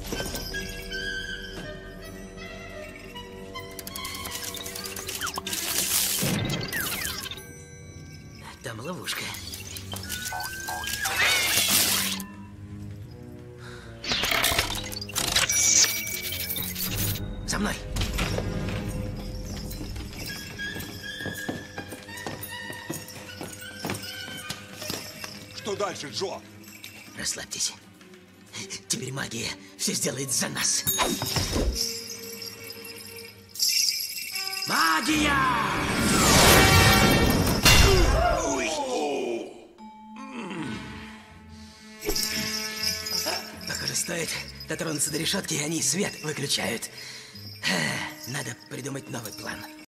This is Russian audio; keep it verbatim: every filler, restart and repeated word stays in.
Там ловушка. За мной. Что дальше, Джо? Расслабьтесь. Теперь магия все сделает за нас. Магия! Похоже, стоит дотронуться до решетки, и они свет выключают. Надо придумать новый план.